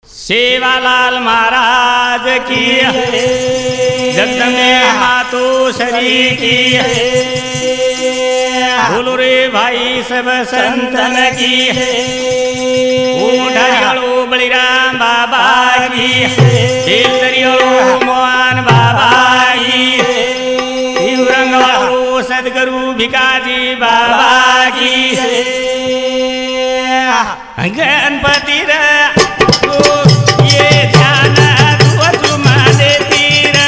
सेवालाल महाराज की जगदम्बे मातु शरी की बोलो रे भाई सब संतन की ऊँटरियाळू बलिराम बाबा की तेलदरियाळू मोहन बाबा की रंगवाळू सदगुरु भिकाजी बाबा की गणपति रे ये ध्यान तू माने तीर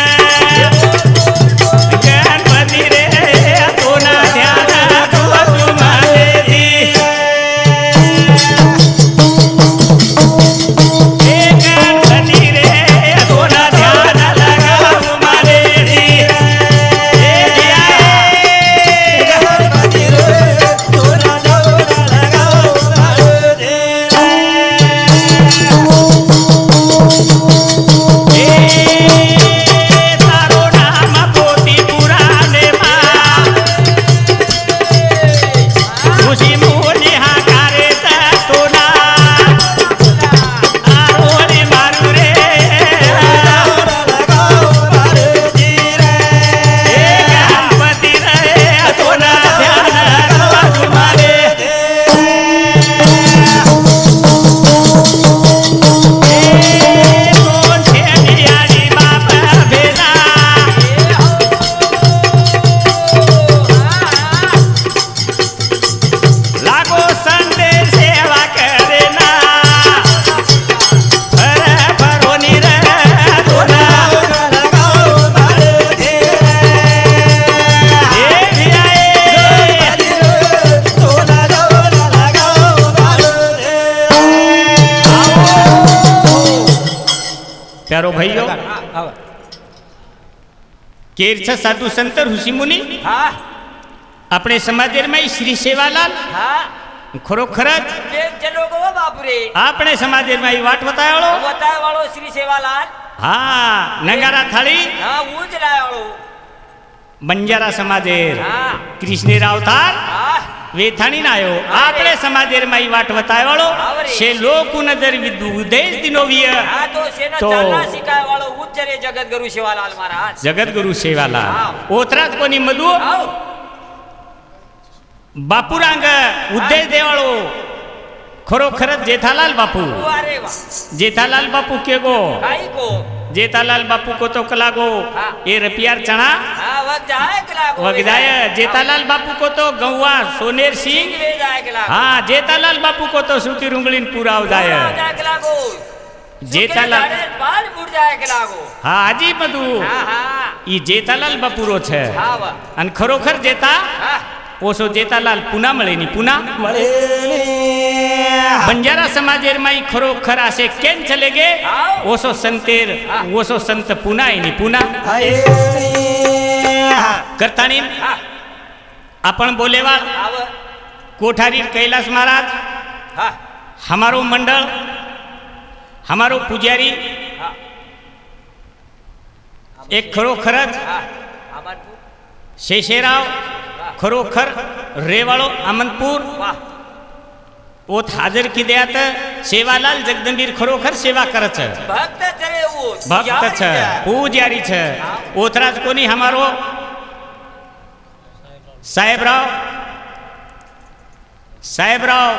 गणपति रे तो ना ध्यान तू माने तीर गणपति रे तो ना ध्यान लगाओ माने तीर गणपति रे तो ना लगाओ प्यारो भाइयों केर छ साधु संत ऋषि मुनि अपने समाज में श्री सेवालाल खरोखरच अपने समाज में वाट बतायो श्री सेवालाल हाँ नगारा थाली बंजारा समाजेर कृष्णेर अवतार वेथाणी ना आयो आपले समाजेर माई वाट बताय वालो से लोक नजर विदेश दिनो विय तो चलना सिखाय वालो उच्चरे जगतगुरु सेवालाल महाराज जगतगुरु सेवालाल ओतरात कोनी मधु बापूरांग उद्देश देवाळो खरोखरच जेठालाल बापू अरे वाह जेठालाल बापू के गो काई को जेठालाल बापू को तो कलागो ये रपियार चना वग जाए जेठालाल बापू को तो गौवा सोनेर सिंह हाँ जेठालाल बापू को तो सूती रुंगलीन पूरा हो जाए जेठालाल हाँ हाजी मधु ये जेठालाल बापू रो छे अन खरोखर जेता ओसो जेठालाल पुना मळे नी पुना बंजारा समाजेर माई खरोखर आसे केन चले गे ओसो संतेर ओसो संत पुना नी पुना करतानी आपण बोलेवा कोठारी कैलाश महाराज हमारो मंडल हमारो पुजारी एक खरोखरच शेषेराव खरोखर रेवाळो अमनपूर ओत हाजर की देत सेवालाल जगदंबीर खरोखर सेवा करत भक्त छ पूजारी छ ओतराज कोनी हमारो साहेबराव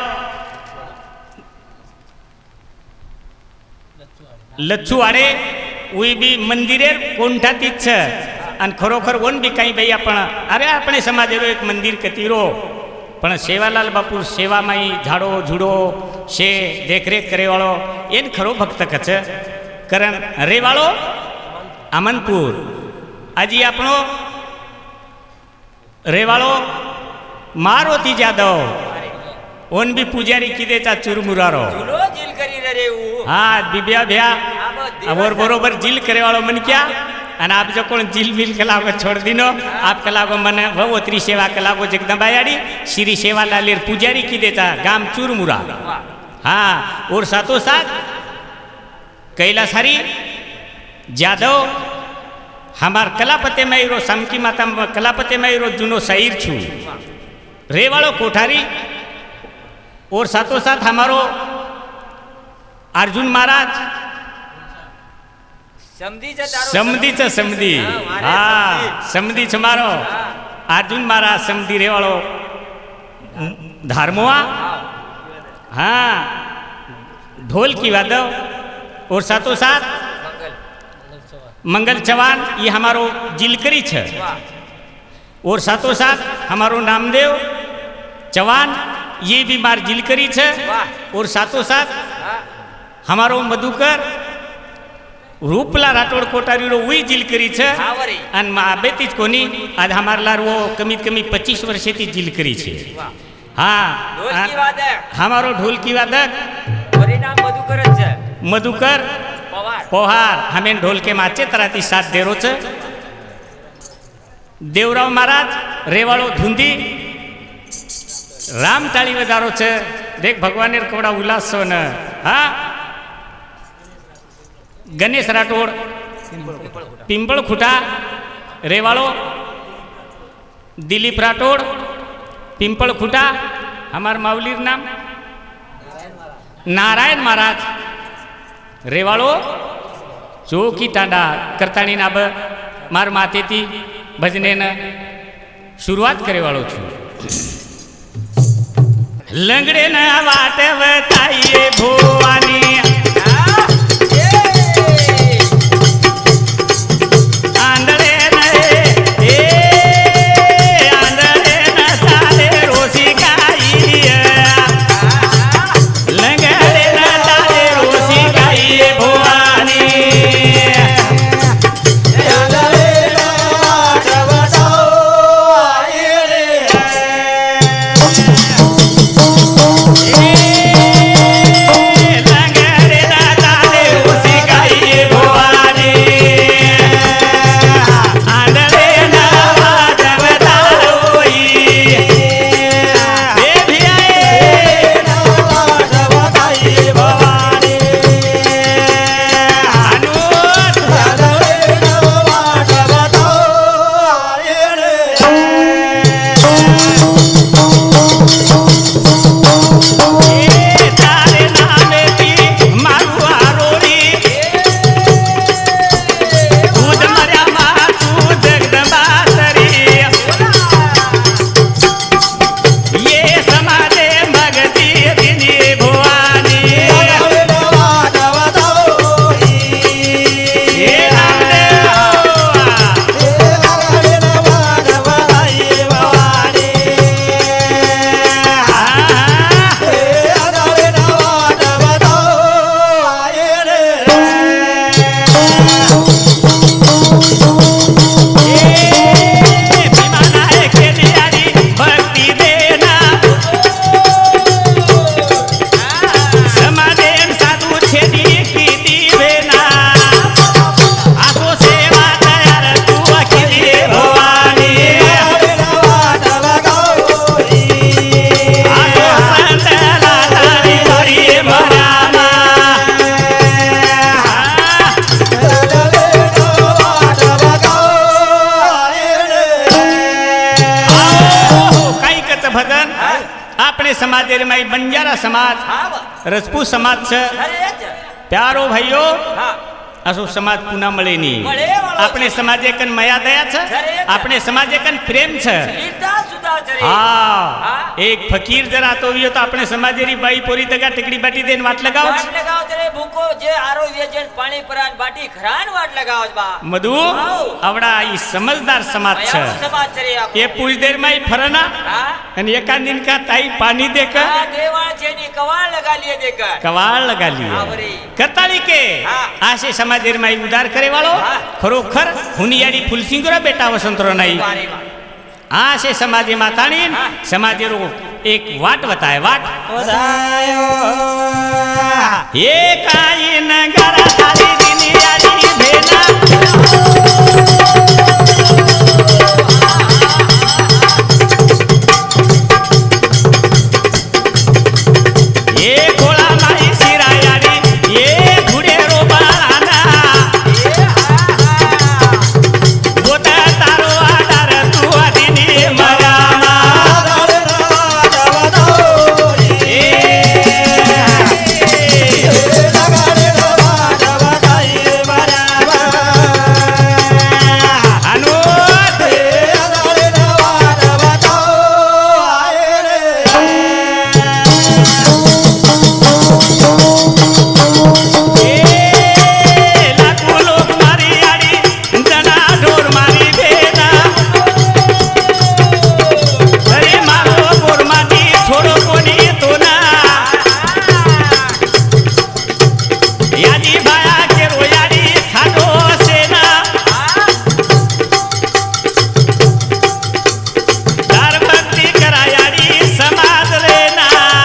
लच्छूवाडे उई बी मंदिरेर कोणठातीच छ आणि खरोखर वन बी काही बाई आपण अरे अपने समाजेरो एक मंदिर कतीरो पण सेवालाल बापू सेवा माई झाड़ो झूड़ो शे देखरेख करे वालो एन खरो भक्त कच करण रे वालो अमनपुर आजी आपणो रे वालो मारुति जाधव ओन भी पुजारी किदेचा चुरमुरारो हाँ बिबिया भ्या और बरोबर जिल करे वालो मन क्या અને આપ જો કોણ જીલ મિલ કલાગો છોડ દીનો આપ કલાગો મને ભવોત્રી સેવા કલાગો જગદંબાયાડી શ્રી સેવાલાલેર પૂજારી की देता गाम चूरमुरा हाँ और साथों साथ कैलासारी जादव हमार कलापते मयूरो समकी माता कलापते मयूरो जुनो शहीर छू रेवाड़ो कोठारी और साथों साथ हमारो अर्जुन महाराज समधी समधी हाँ समधी छ मारो अर्जुन महाराज समधी रे वालो धारमुआ हाँ ढोल की वादव और साथों साथ मंगल चौहान ये हमारो जिलकरी छ और साथों साथ हमारो नामदेव चौहान ये भी मार जिलकरी छ और साथों साथ हमारो मधुकर रूपला राठौड़ कोटारी रो वही जिलकरी छ अन मा बेतीज कोनी आज हमार लार वो कमीत कमी 25 वर्षे थी जिलकरी छे हाँ हमारो ढोल की वादक मधुकर मधुकर पोहार हमें ढोल के माचे तराती साथ देरो छ देवराव महाराज रेवाड़ो धुंदी राम टाली बजारो छ देख भगवान ने कवड़ा उल्लास सो न हाँ गणेश राठौड़ पिंपल खुटा रेवाड़ो दिलीप राठौड़ पिंपल खुटा हमार माउलीर नाम नारायण महाराज रेवाड़ो चौकी टांडा करताणी नाब मार माथे थी भजने न शुरुआत करे वालों छू लंगड़े न वाट बताइए भुवानी समाज में बंजारा समाज रजपूत समाज से प्यारो भाइयों असो समाज पुनः मळे नहीं अपने समाज कन मया दया छ अपने समाज कन प्रेम छ हाँ एक फकीर जरा तो भी तो अपने समाज री बाई पोरी तगा टिकड़ी बाटी देन वाट लगाओ रे भूको जे आरो वेजन पानी परान बाटी खरान वाट लगाओ बा मधु आवड़ा ई समझदार समाज छ ये पूछ देर में फरना अन एका दिन का ताई पानी देकर देवाळ छेनी कवाड़ लगा लिए देकर कवाड़ लगा लिए करताली के आसे समाज में उदार करे वालो खरोखर हुनियाड़ी फुलसिंगरा बेटा वसंतरो नहीं आसे समाज मातानी समाज रो एक वाट बताए वाट ये काई नगरा थाली दिनियाड़ी भेना यादी भाया के रोयाड़ी खाटो सेना तार भक्ति करायाड़ी समाज लेना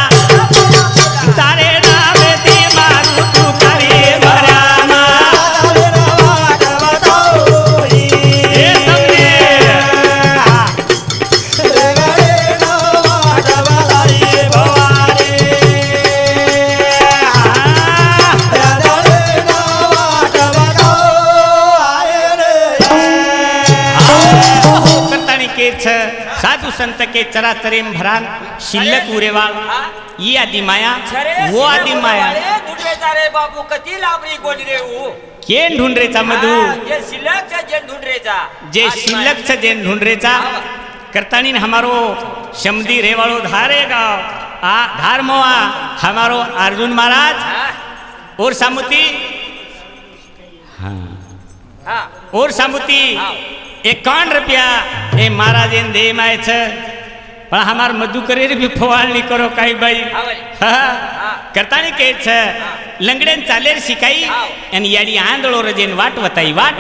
तारे नाम दी मारू तू करी मराना ये समझे साधु संत के चराचरेम भरान शिल्लक उरेवाळ ही आदि माया वो आदि माया रे बाबू कती लाबरी गोडी रे ऊ केन ढूंढरेचा मधु जे शिल्लक जे ढूंढरेचा जे शिल्लक छ जे ढूंढरेचा करतानी हमारो शमदी रेवाळो धारेगा आ धारमोआ हमारो अर्जुन महाराज और सामुती हाँ और सामुती 51 रुपया ए महाराज दे माय छ पण हमार मधु करे भी फवाळणी करो काही बाई करतानी के छ लंगडेन चालेर शिकाई आणि याडी आंधळो रजेन वाट वताई वाट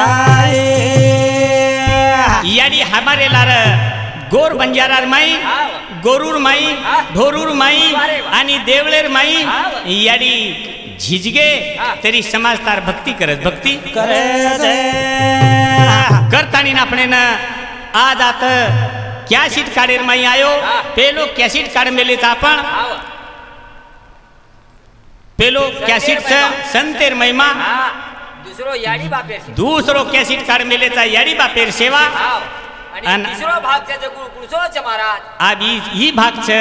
याडी हमारे लार गोर बंजारार माई गोरूर माई ढोरूर माई आणि देवळेर माई याडी झिजगे तरी समाज तार भक्ती करत भक्ती करे करतानी आपणे न आज आत कॅशिट काढेर माई आयो पेलो कॅशिट काढ मेलेचा आपण पेलो कॅशिट संतेर महिमा दूसरो कॅशिट काढ मेलेचा याडी बापेर सेवा आणि तिसरो भाग छ कुळसोच महाराज आबी ही भाग छ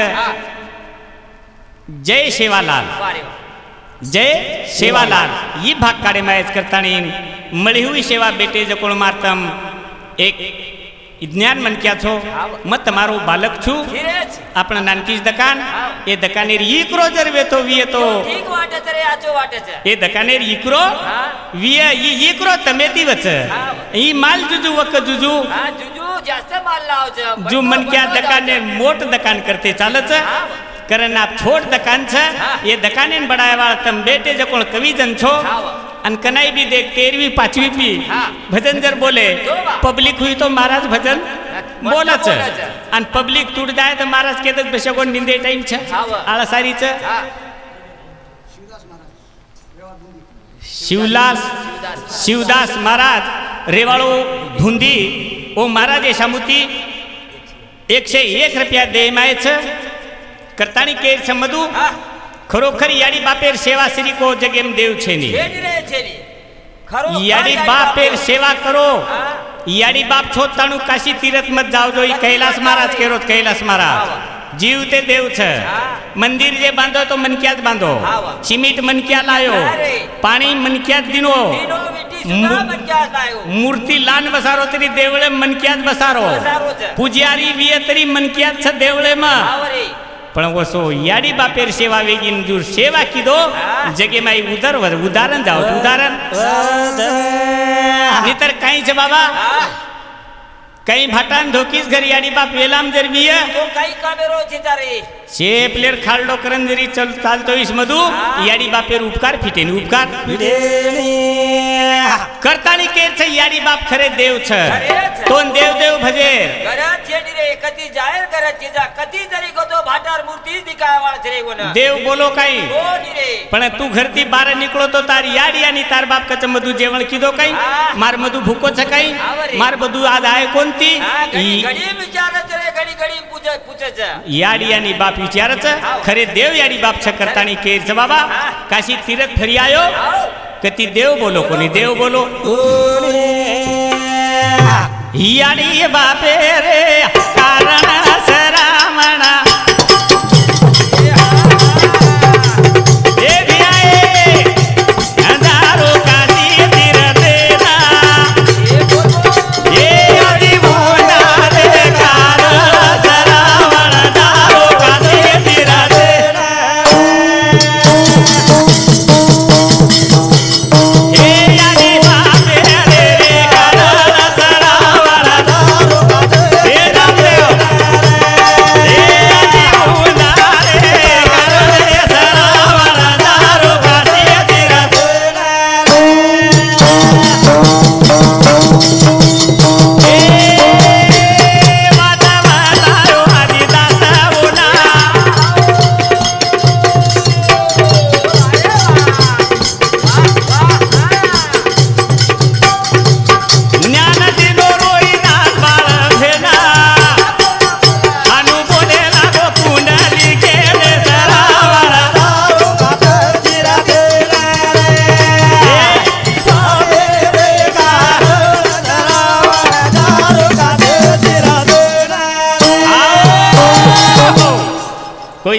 जय सेवालाल जय सेवालाल ही भाग काढे मायच करतानी मळी हुई सेवा बेटे जकोळ मारतम एक ज्ञान मन क्या छो मत मारो बालक छु आपण नानकीच दकान ए दकानेर इकरो जर वेतो विये तो ठीक वाटत रे आचो वाटत ए दकानेर इकरो विये इकरो तमेती वच ई माल जुजू वक जुजू जुजू जास्त माल लावच जो मन क्या दकाने मोट दकान करते चालच कारण आप छोट दकान छ ये दकानेन बडाय वाळ तम बेटे जकोळ कवी जन छो अन कनाई भी देख 13वीं 5वीं भी भजन जर बोले पब्लिक हुई तो महाराज भजन बोलच अन पब्लिक टूट जाए तो महाराज के दस बेशगोन निंदे टाइम छ आळसारी छ शिवदास महाराज रेवाळो धुंदी ओ महाराज शामुती 101 रुपया दे माय छ करतानी के समदू खरोखर याडी बापेर सेवा श्री को जगेम देव छेनी याडी बापेर सेवा करो याडी बाप छोताणु काशी तीरथ मत जाओ जो कैलास महाराज केरो कैलास महाराज जीव ते देव छ मंदिर जे बांधो तो मनक्याच बांधो सिमेंट मनक्या लायो पाणी मनक्याच दिनो मूर्ती लान बसारो तरी देवळे मनक्याच बसारो पुजारी विये तरी मनक्याच छ देवळे मा पण वसो याडी बापेर सेवा वेगीन जूर सेवा कीदो जगे माई उदाहरण जाओ उदाहरण नितर काही छ बाबा काही भाटान धोकीस घर याडी बाप वेलाम जर बिय तो काही कामेरो चितारे शे प्लेयर खालडो करन जरी चल चालतो इस मधु याडी बापेर उपकार फिटेन उपकार करतानी केर छ याडी बाप खरे देव छ तोन देव देव भजे घरात छेडी रे कती जाहेर करत जेजा कती जरी गतो भाटार मूर्ती दिखावाळ छरे कोन देव बोलो काही हो नी रे पण तू घरती बार निकलो तो तार याडी आणि तार बाप कच मधु जेवण कीदो काही मार मधु भूको छ काही मार मधु आज आय कोणती घडी विचारत रे घडी घडी पूछच याडी आणि बाप विचारच खरे देव याडी बाप छ करतानी केर छ बाबा काशी तीरथ फरी आयो कती देव बोलो कोणी देव बोलो याडी बापे रे कारण सरामणा Era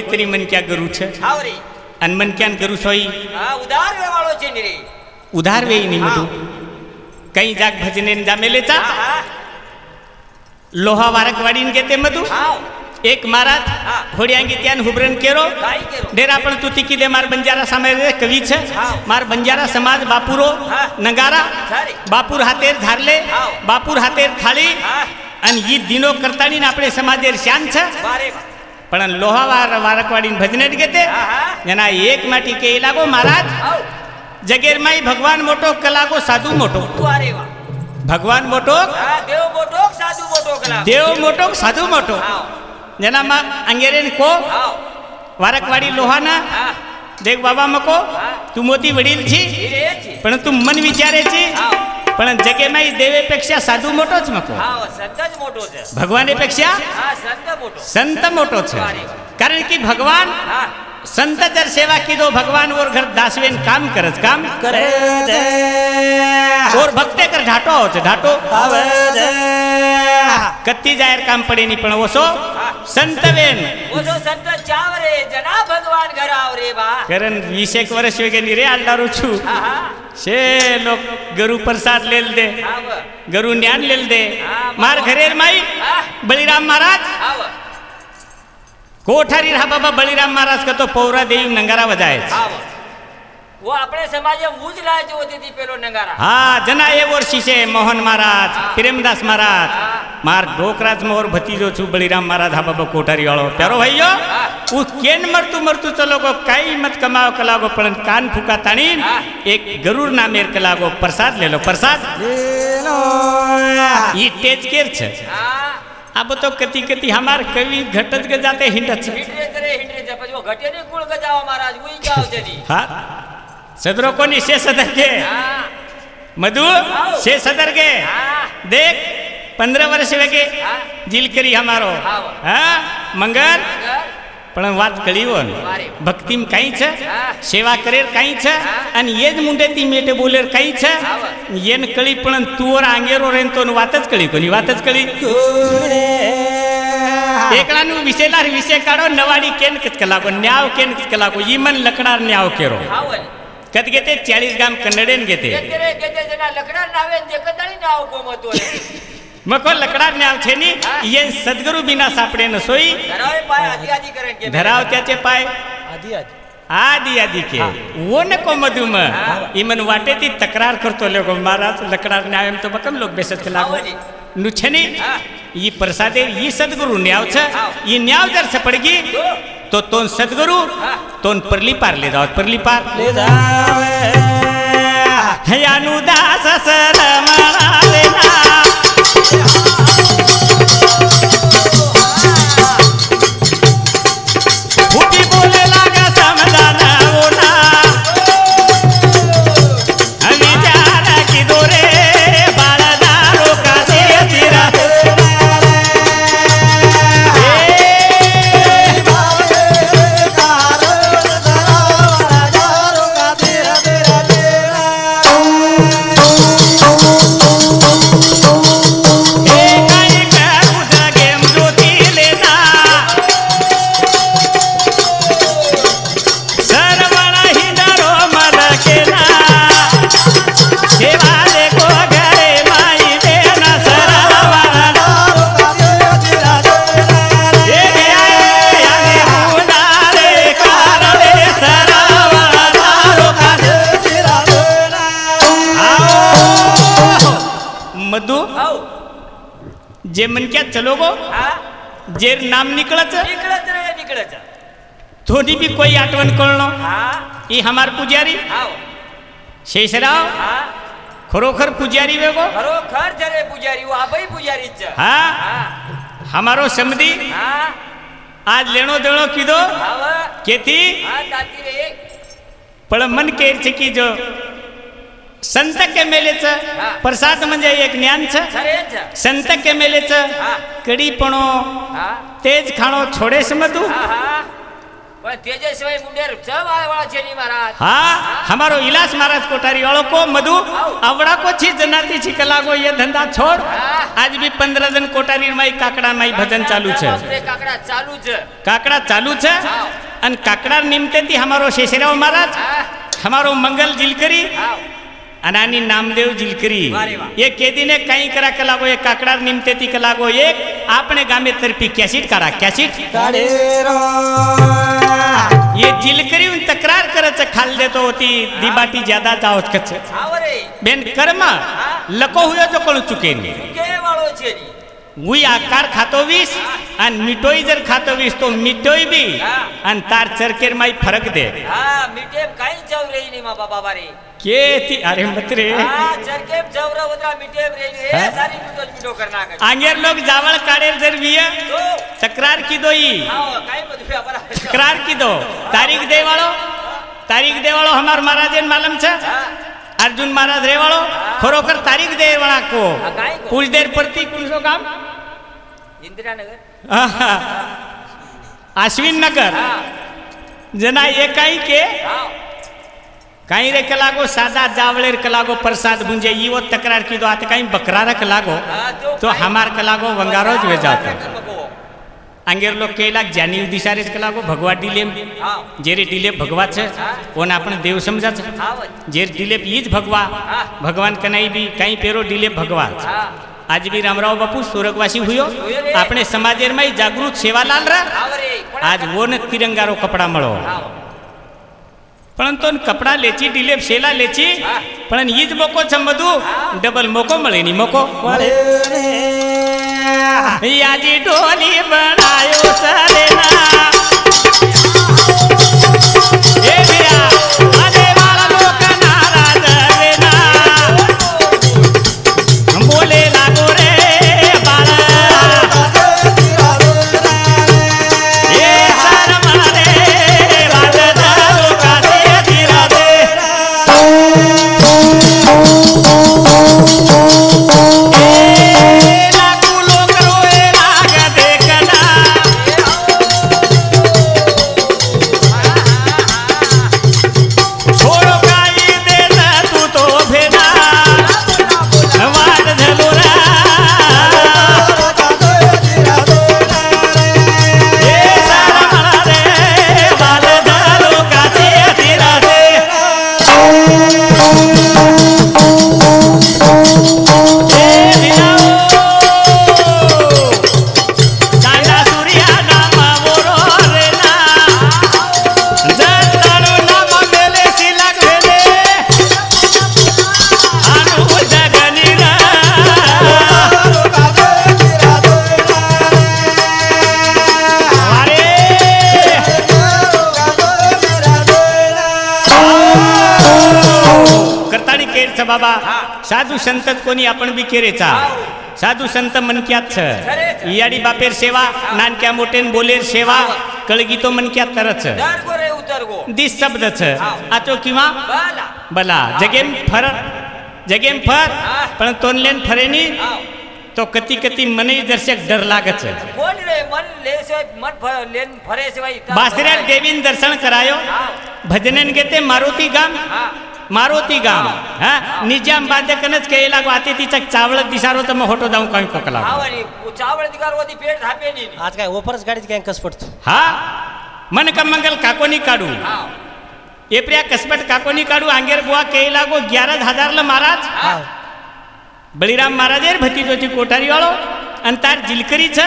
तरी मन क्या गरु छे हाव रे अन मन क्या गरु सोई हां उधार वे वाळो छे ने रे उधार वे नहीं मधु कई जाग भजने जामेलेचा लोहा वारकवाडी घेते मधु हाव एक महाराज घोड्यांगी त्यान हुबरन केरो डेरा पण तू तिकी दे मार बंजारा सामे कवी छे मार बंजारा समाज बापुरो नगारा बापुर हातेर धारले बापुर हातेर थाळी अन ई दिनो करतानी आपणे समाजेर शान छे पण लोहा वारकवाडी भजने घेते जना एक माटी के लागो महाराज जगेर माई भगवान मोटो कलागो साधु मोटो भगवान मोटो देव मोटो साधु मोटो कला देव मोटो साधु मोटो जना मा अंगेरेन को वारकवाडी लोहाना देख बाबा मको तू मोती वडील छी पण तू मन विचारे छी पण जगे माई देवेपेक्षा साधु मोटोच मको संतच मोटो छे भगवानेपेक्षा संत मोटो छे कारण की भगवान संत जर सेवा कीधो भगवान और घर दासवेन काम करज काम करे और भक्ते कर ढाटो छे ढाटो आवे छे कत्ती जायर काम पड़े नहीं पण ओसो संतवेन ओसो संत चावरे जना भगवान घर आवरे बा करन 20 एक वर्ष वेगे नी रे आलदारू छु से लोग गरु प्रसाद लेल दे गरु ज्ञान लेल दे मार घरेर माई बलिराम महाराज कोठारी रहा बाबा बलिराम महाराज का तो पौरा देवी नंगारा बजाए वो अपने समाज में मूज लाए जो होती थी पेलो नंगारा हाँ जना ये वर्षी से मोहन महाराज प्रेमदास महाराज मार डोकराज मोर भतीजो छु बलिराम महाराज हा बाबा कोठारी वालो प्यारो भाईयो उ केन मरतु मरतु चलो को काई मत कमाओ कलागो पण कान फूका तानी एक गरुड़ नामेर कलागो प्रसाद ले लो प्रसाद ले लो ई तेज केर छे अब तो कति कति हमार कवि घटत के जाते हिंडत हिंडरे जब वो घटे ने गुण गजाओ महाराज वही जाओ जदी हां सदरो कोनी से सदर के मधु से सदर के देख 15 वर्ष वेगे जिल करी हमारो हां मंगल पण વાત કરી વોન ભક્તિમ કાઈ છે સેવા કરેર કાઈ છે અને એ જ મુંડેતી મેટે બોલેર કાઈ છે એન કળી પણ તુર આંગેરો રેન તો વાત જ કળી કોની વાત જ કળી એકલાનું વિશેલાર વિશે કાઢો નવાડી કેન કલાકો ન્યાવ કેન કલાકો ઈ મન લકડાર ન્યાવ કેરો કદ ગેતે 40 ગામ કન્નડેન ગેતે ગેતે જના લકડાર નાવે તે કદાળી નાવ ગોમતો मको लकड़ा न्याव छे नी ये सदगुरु बिना सापड़े न सोई धरावे पाए आदि आदि करें के धराव त्याचे पाए आदि आदि आदि आदि के वो न को मधुम इमन वाटे ती तकरार करतो लोगो महाराज लकड़ा न्याव तो बकम लोग बेसत लागो नुछनी ये प्रसादे ये सदगुरु न्याव छ ये न्याव जर से पड़गी तो तोन सदगुरु तोन परली पार ले जाओ परली पार ले जावे है अनुदास सरमणा लेना फूटी बोले लागा समझाना बोला विचार की दोरे बालदारों का से तेरा जे मन क्या चलो गो जेर नाम निकलच थोड़ी भी कोई आटवन कळनो ई हमार पुजारी शेषराव खरोखर पुजारी वेगो खरोखर जरे पुजारी वो आबई पुजारी छ हां हमारो समधी आज लेणो देणो कीधो केती हां ताती रे पण मन केर छे की जो संत के मेलेच प्रसाद म्हणजे एक ज्ञान छ संत के मेलेच कडी पणो तेज खाणो छोडे समधू पण तेजस्वी मुंडेर सब आवाळा छेनी महाराज हां हमारो इलास महाराज कोठारी वालों को मधु आवड़ा को छी जनाती छी कलागो ये धंधा छोड़ आज भी 15 दिन कोठारी माई काकड़ा माई भजन चालू छे काकड़ा चालू छे काकड़ा चालू छे अन काकडार निमते ती हमारो शेषराव महाराज हमारो मंगल जिलकरी अनानी नामदेव जिलकरी ये केदीने कहीं करा के लागो एक काकडार निमते ती के लागो एक आपने गामे तरफी कैसेट करा कैसेट ये जिलकरी उन तक्रार करच खाल देतो होती दिबाटी ज्यादा जावत कच बेन कर्म लको हुयो तो कोण चुके नहीं वही आकार खातो वीस आणि मिठोई जर खातो वीस तो मिठोई बी आणि तार चरकेर माई फरक दे मिठे काही चव रे नी मा बाबा रे के ती अरे मत रे चरकेर चवरा उतरा मिठे रे हे सारी मिठो करना कर आंगेर लोग जावळ काढेर जर विया तक्रार की दोई काय बदुया बरा तक्रार की दो तारीख दे वाळो हमार महाराजन मालूम छ अर्जुन महाराज रे वाळो खरोखर तारीख दे वाळा को कुछ देर प्रति कुणसो काम इंदिरा नगर अश्विन नगर जना एकाई के कहीं रे कलागो सादा जावलेर कलागो प्रसाद बुंजे ये वो तकरार की दो आते कहीं बकरारा कलागो तो हमार कलागो वंगारो जो जाते अंगेर लोग केला जानी दिशारे कलागो भगवा डिले जेरे डिले भगवा छे ओन आपण देव समजा छे जेर डिले ईज भगवा भगवान कनाई भी कहीं पेरो डिले भगवा आज भी रामराव बापू स्वर्गवासी हुयो अपने समाजेर में जागृत सेवालाल रा आज वो न तिरंगारो कपड़ा मळो पण तो कपड़ा लेची डिलेप शेला लेची पण ईज मोको छमदू डबल मोको मळे नी मोको याजी डोली बनायो सलेना ए बिया आदे वाला लोक नाराज वेना बोले लागो रे बाळा ए शर्मा रे वाद लोकाचे दिरा दे बाबा साधू संत कोणी आपण बी केरेचा साधू संत मनक्यात छ याडी बापेर सेवा नानक्या मोठेन बोलेर सेवा कळगी तो मनक्यात तरच दिस शब्द छ आचो किंवा बला जगेम फर पण तोनलेन फरेनी तो कती कती मने दर्शक डर लागच कोण रे मन लेसे मन लेन फरे सेवा बासऱ्या देवीन दर्शन करायो भजनन घेते मारुती गाम हा निजाम बांधकनच केला आते तिचा चावळ दिसारो तर मग होटो जाऊन काही कोकला चावळ दिगार वदी पेट धापे नी आज काय ओपरच गाडीच काय कस पडतो हा मन का मंगल काकोनी काढू एप्रिया कसपट काकोनी काढू आंगेर बुवा केला गो 11,000 ला महाराज बळीराम महाराजेर भतीजोची कोठारी वाळो अंतार जिलकरी छ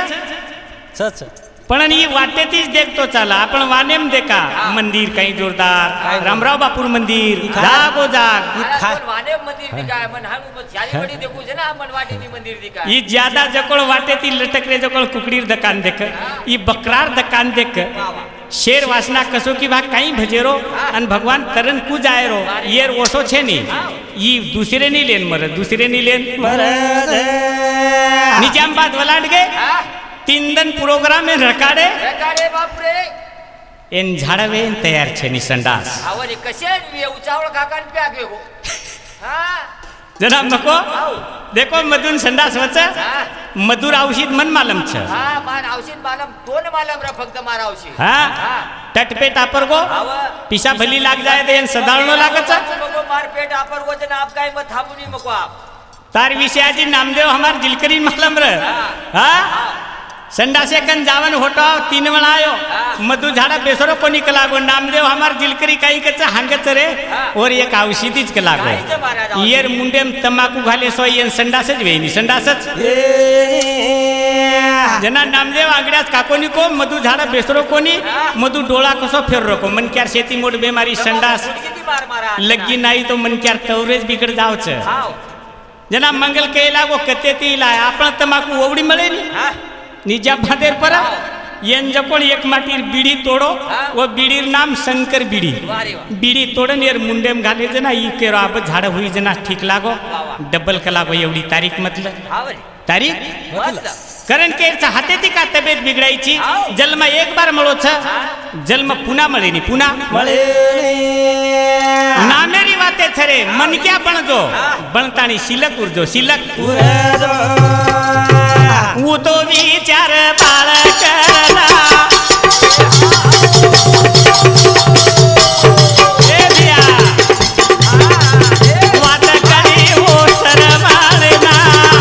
पण ही वाटे तीच देखतो चला आपण वानेम देखा मंदिर काही जोरदार रामराव बापूर मंदिर जागो जाग वानेम मंदिर दिखाय मन हानु चारी बडी देखू छे ना मन वाटे नी मंदिर दिखाय ई ज्यादा जकोळ वाटे ती लटकरे जकोळ कुकडीर दुकान देख ई बकरार दुकान देख शेर वासना कसो की भाग काही भजेरो अन भगवान तरन कु जायरो येर ओसो छे नी ई दुसरे नी लेन निजामाबाद वलाड गे 3 दिन प्रोग्राम में रकाडे बाप रे एन झाडवे तयार छे नी संडास आवरी कशे नी उचावळ काकान पे आगे हो हां जरा नको देखो मधुन संडास वच मधुर औषध मन मालम छ हां मान औषध मालम दोन मालम रे फक्त मार औषध हां टटपेट आपर गो पिसा भली लाग जाए देन सदाळनो लागच मको मार पेट आपर गो जन आप काय मत थाबुनी मको आप तार विषयाजी नामदेव हमार जिलकरी मालम रे हां संडासे कन जावन होटो 3 वेळा आयो मधु झाडा बेसरो कोणी कलागो नामदेव हमार जिलकरी काही कच हांगच रे और एक औषधीच कलागो येर मुंडेम तंबाकू घाले सो येन संडासच वेनी संडासच जना नामदेव आगड्याच काकोनी को मधु झाडा बेसरो कोणी मधु डोळा कसो फेर रको मनक्यार शेती मोड बेमारी संडास लगी नाही तो मनक्यार तवरेज बिगड जावच जना मंगल केला गो कते तीला आपण तंबाकू ओवडी मळे नी निजा भादेर पर येन जकोण एक माटीर बीड़ी तोड़ो वो बीड़ीर नाम शंकर बीड़ी बीड़ी तोड़न यार मुंडेम घाले जना ई केरो अब झाड़ हुई जना ठीक लागो डबल कलागो एवढी तारीख मतलब तारीख कारण के हाते ती का तब्येत बिगडायची जन्म एक बार मळो छ जन्म पुन्हा मळे नी पुन्हा मळे नामेरी वाते छरे मन क्या बनजो बनतानी शिलक उरजो शिलक वो तो विचार बाळकला ए बिया वाट करी हो सरमाळना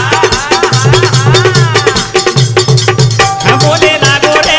बोले ना बोले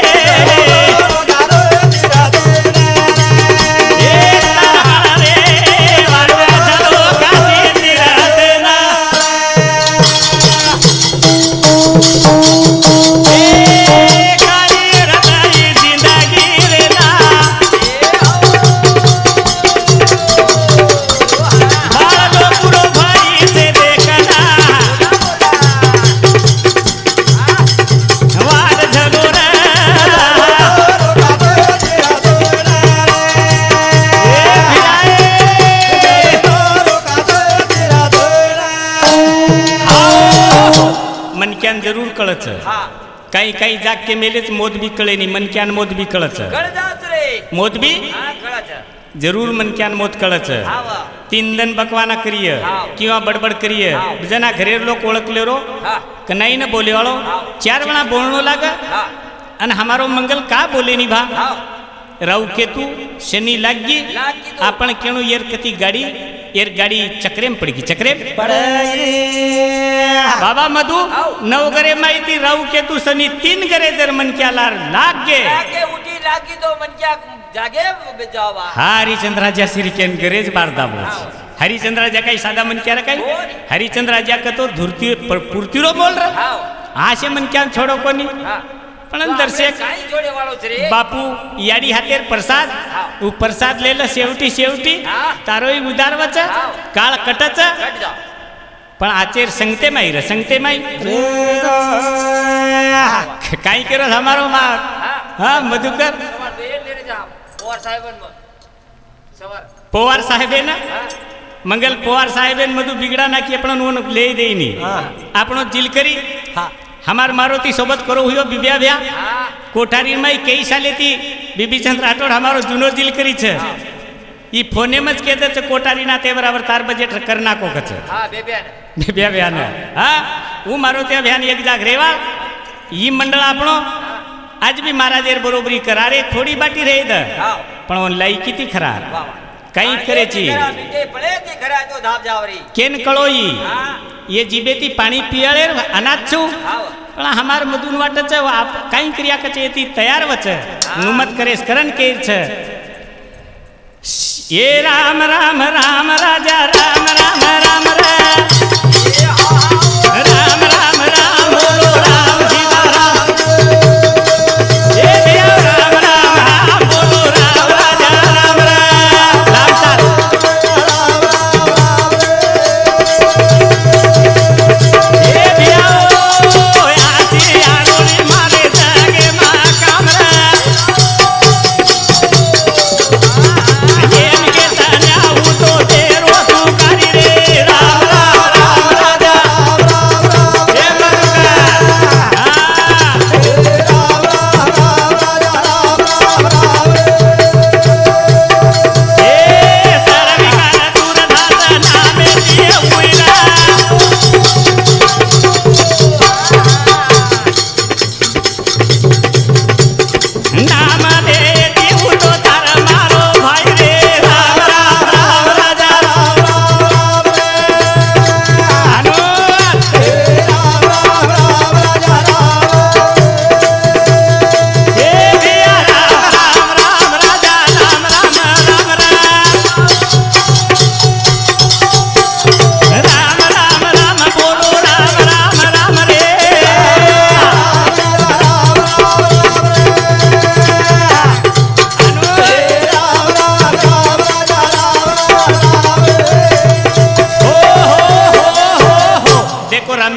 जरूर कळच काही काही जाग के मेलेच मोद भी कळे नी मनक्यान मोद भी कळच मोद भी जरूर मनक्यान मोद कळच 3 दिन बकवाना करिय किंवा बडबड करिय जना घरेर लोक ओळखले रो क नाही न बोले वाळो 4 वेळा बोलणो लाग अन हमारो मंगल का बोले नी भा राहु केतु शनि लागी आपण केणु येर कती गाड़ी येर गाड़ी चक्रेम पड़गी चक्रेम बाबा मधु 9 गरे माहिती राहु केतु शनि 3 गरे जर मन क्या लार लागे उठी लागी तो मन क्या जागे जावा हरिचंद्राजा श्री केन गरेज बार दाबो हरिचंद्राजा काही साधा मन क्या काही हरिचंद्राजा का तो धुरती पुरतीरो बोल रहा आशे मन क्या छोड़ो कोनी पण दर्शक बापू याडी हातेर प्रसाद उ प्रसाद लेला शेवटी शेवटी तारोई उदारवच काळ कटच पण आचेर संगते माई काही केरो हमारो मा हां मधुकर पोवार साहेबे ना मंगल पोवार साहेबे मधु बिगड़ा ना कि आपण नोन ले देईनी आपणो जिलकरी हमार मारुति सोबत करो हुयो बिबिया भ्या कोठारी में कई साले थी बीबी चंद्र राठौड़ हमारो जुनो जिल करी छे ई फोने में कहते छे कोठारी ना ते बराबर तार बजेट करना को कछ हां बेबिया भ्या ने हां वो मारो ते भ्यान एक जाग रेवा ई मंडळ आपणो आज भी महाराजेर बरोबरी करारे थोड़ी बाटी रही द पण ओन लाई किती खरा कई करे छी केन कळोई ये जीबेती पाणी पियाळे अनाज छु पण हमार मधुन वाटच काही क्रिया कचे ती तयार वच नुमत करेस करण के छ ये राम राम राम राजा राम राम राम राम राम राम बोलो राम सीता राम ये दिया राम राम राम बोलो राम राजा राम राम सार ये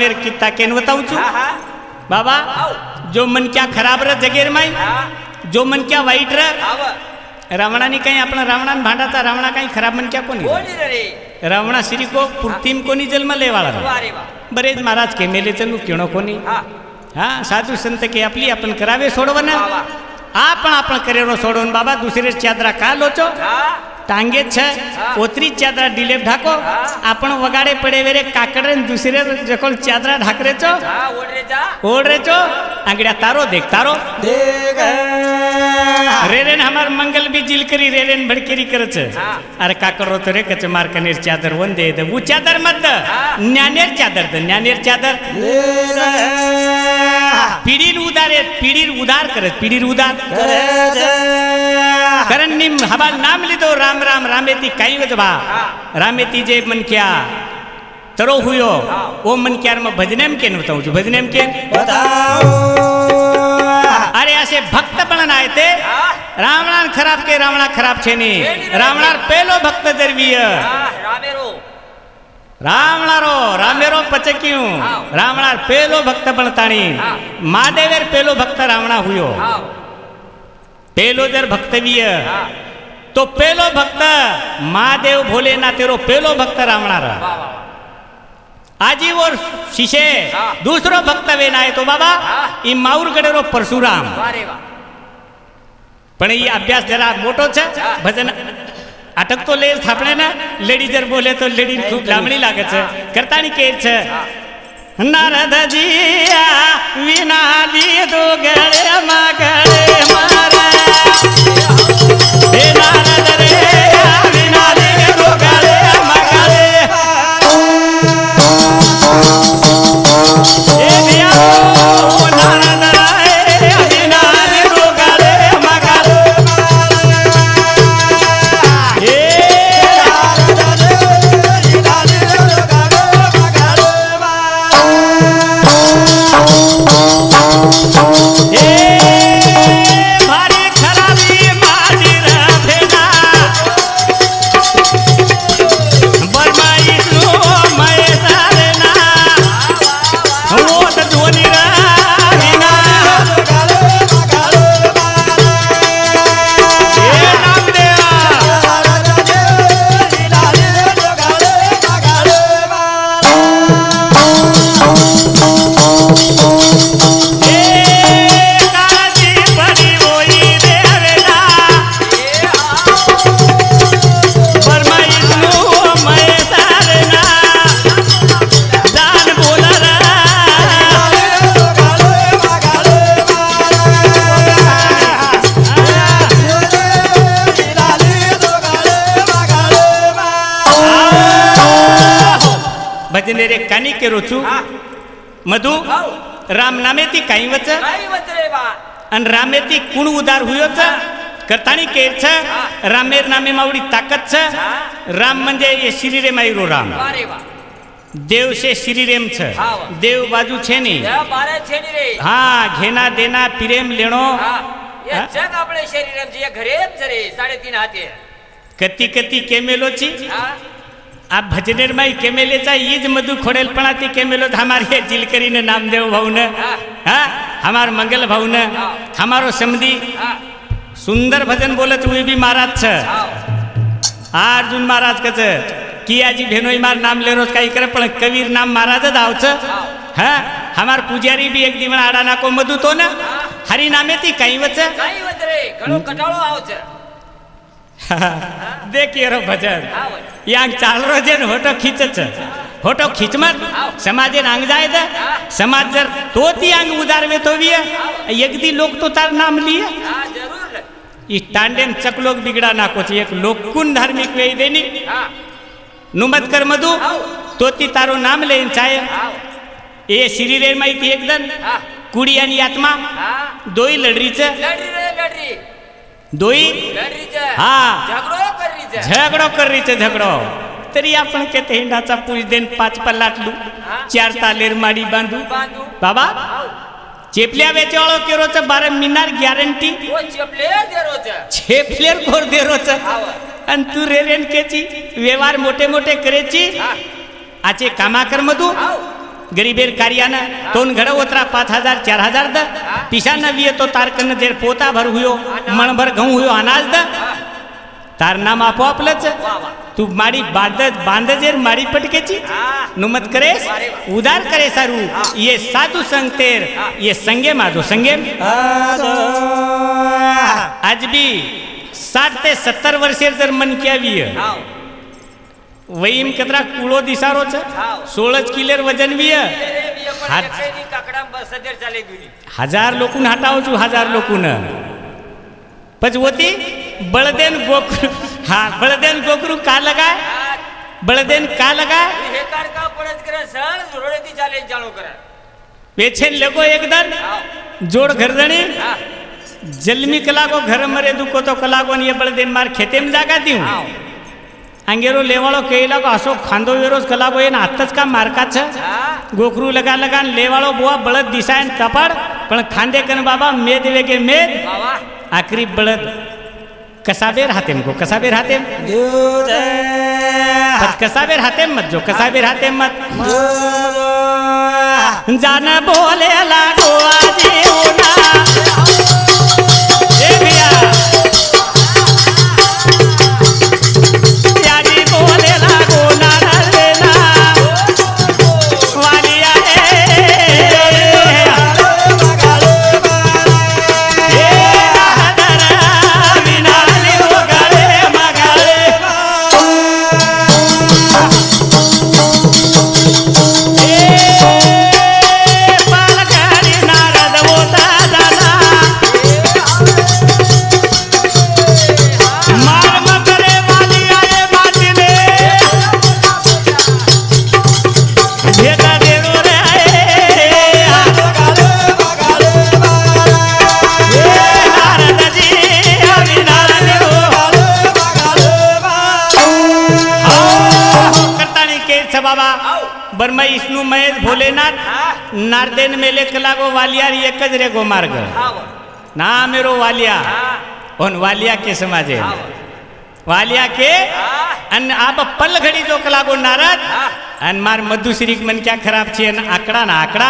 मेरे किता केन बताऊ छु हा हा बाबा आओ जो मन क्या खराब रह जगेर माई हा जो मन क्या वाईट रह आव रावणानी काही आपला रावणान भांडाचा रावणा काही खराब मन क्या कोणी कोणी रे रावणा श्री को पुर्तीम कोणी जन्म लेवाळा वारे वा बरेच महाराज केमेले चलू किणो कोणी हा हा साधू संत के आपली आपण करावे सोडवण वा वा आपण करेरो सोडवून बाबा दुसरे चादरा का लोचो हा टांगे छ ओतरी चादरा डिलेप ढाको आपण वगाडे पडे वेरे काकडे दुसरे जकोल चादरा ढाकरे चो हा ओढ रे जा ओढ रे चो आंगड्या तारो देख तारो रेरेन हमार मंगल भी जिल करी रेरेन भड़केरी करच अरे काकरो तो रे कच मार कनेर चादर वन दे वो चादर मत द न्यानेर चादर द न्यानेर चादर पीडीर उदार करत पीडीर उदार कारण निम हवा नाम लिदो राम राम रामेती काही वच बा रामेती जे मन क्या तरो हुयो ओ मन क्यार में भजनेम केन बताऊ छु भजनेम केन बताओ अरे असे भक्त पण आए ते रावणान खराब के रावणा खराब छे नी रावणार पेलो भक्त जरवीय रामेरो रावणारो रामेरो पचक्यू रावणार पेलो भक्त पण ताणी महादेवेर पेलो भक्त रावणा हुयो पेलो जर भक्तवीय तो पेलो भक्त महादेव भोलेनाथेरो पेलो भक्त रावणार आजी और शिशे दूसरो भक्त वेन आए तो बाबा ई माऊरगडेरो परशुराम पण ई अभ्यास जरा मोटो छे भजन अटक तो ले थापणे ना लेडी जर बोले तो लेडी खूब लामणी लागे छे करतानी केर छे नारद जिया विना लीधो गळे मागळे मारा हे नारद रे विना लीधो गळे मागळे हे दिया ओ नारद रे विना लीधो गळे मागळे हे नारद रे विना लीधो गळे भारी खराबी माझी रफेना बरमाई तू मय सारेना होत दोनी राहिना हे नामदेवा काळजी पडी होई देवेला बरमाई तू मय सारेना दान बोलरा भजने रे कानी के रोचू मधु राम नामेती काही वच काही वच रे बा अन रामेती कुण उदार हुयो छ करतानी केर छ रामेर नामे मावडी ताकत छ राम म्हणजे ये श्री रे मायरो राम वारे वा देव से श्री रेम छ देव बाजू छे नी या बारे छेनी रे हाँ घेना देना प्रेम लेणो हा ये जग आपले शरीरम जे घरेच रे 3.5 हाते कती कती केमेलो छी हा आप भजनेर माई केमेलेचा ईज मधु खोडेलपणा ती केमेलो हमारे जिलकरीने नामदेव भाऊन हा हमार मंगल भाऊन हमारो समधी सुंदर भजन बोलत हुई भी महाराज छ अर्जुन महाराज कच कियाजी भेनोई मार नाम ले रोज काही करे पण कबीर नाम महाराज धाव छ हा हमार पुजारी भी एक दिवण आडा नाको मधु तो ना हरि नामे ती काही वच रे घणो कटाळो आव छ देखिए रो भजन हा यांग चाल रो जेन होटो खींचच होटो खींचमत समाजे नांग जाय द समाज जर तो ती अंग उदारवे तो विय एकदी लोक तो तार नाम लिए हा जरूर ई टांडेम चकलोक बिगड़ा नाको छे एक लोकुन धार्मिक वे देनी हा नुमत कर मधु तो ती तारो नाम लेन चाहे ए श्री रे माहिती एकदम कुड़ी आणि आत्मा दोई लडरी छ लडरी रे लडरी दोई लडरी छ हा झगडो कर रही छ झगडो तरी आपण कहते हिंडाचा पूज देन 5 पल्लाटलू 4 तालेर माडी बांधू बाबा चेपलिया वेचवाळो केरो छ 12 मिनार गॅरंटी ओ चेपलेर देरो छ चेपलेर कोर देरो छ अन तू रेरेन केची व्यवहार मोठे मोठे करेची आचे कामा कर मधू गरीबेर कार्यानं तोन घड ओतरा 5,000 4,000 द पिशा न विये तो तारकन जेर पोता भर हुयो मणभर घऊ हुयो अनाज द तार नाम आपोआपलच तू माडी बांधजेर माडी पटकेची नुमत करेस उदार करे सारू ये साधु संग तेर ये संगे माझो संगे आज भी 60 ते 70 वर्षेर जर मन क्या विय वहीम कतरा कुळो दिसारो छ 16 किलेर वजन विय हजार लोकून हटाव छु हजार लोकून पच होती बळदेन गोकरू हाँ बळदेन गोकरू का लगाय बळदेन का लगाय हेकार का पडत करे सळ रोडेती चाले चालू करे पेछेन लगो एकदम जोड़ घरदणी जलमी कलागो घर मरे दुको तो कलागो ये बळदेन मार खेते में जागा दिऊ अंगेरो लेवाळो केलागो असो खांदो वेरोज कलागो ये आत्ताच का मारका छ गोकरू लगा लगा लेवाळो बुआ बळद दिसायन कपाड पण खांदे कन बाबा मेद वेगे मेद आखरी बळद कसाबेर हातेम को कसाबेर हातेम कसाबेर हातेम मत जो कसाबेर हातेम मत जान बोले लागो आजी उना ए भैया याजी बोले लागो नारा लेना वालिया बाबा बर्मा विष्णु महेश भोलेनाथ नारदेन मेले कलागो वालियार एकज रेगो मार्ग ना मेरो वालिया उन वालिया के समाजे वालिया के अन आप पल घड़ी जो कलागो नारद अन मार मधुश्री मन क्या खराब छे न आकड़ा ना आकड़ा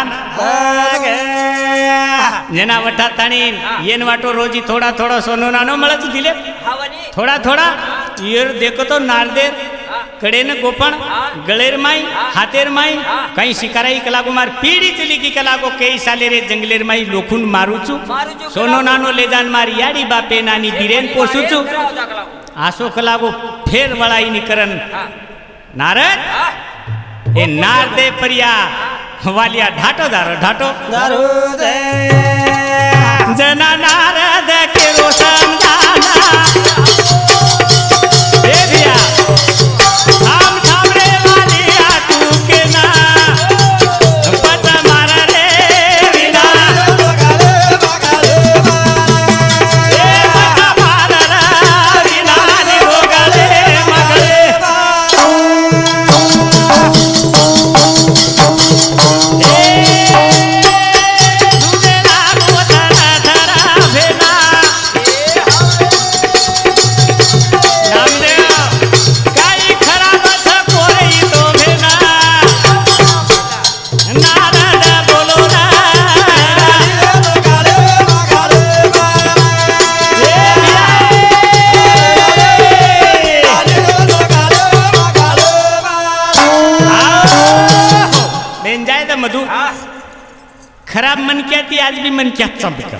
जना वठा ताणी येन वाटो रोजी थोड़ा थोड़ा सोनो नानो मळच दिले थोड़ा थोड़ा ये देखो तो नारदेर कड़े न गोपण गलेर माई हाथेर माई कहीं शिकाराई कलागो मार पीढ़ी चली की कलागो कई साले रे जंगलेर माई लोखुन मारूचू सोनो नानो ले जान मार याडी बापे नानी बीरेन पोसुचू आसो कलागो फेर वड़ाई निकरन नारद ए नार दे परिया वालिया ढाटो दारो ढाटो दारो दे जना नारद के रोशन दाना ए भैया हम थामरे वालिया तू के ना पत मारा रे विना ए पत मारा रे विना नि गोगले मगले तुझे लागो धरा धरा भेना मधु खराब मन क्या थी आज भी मन क्या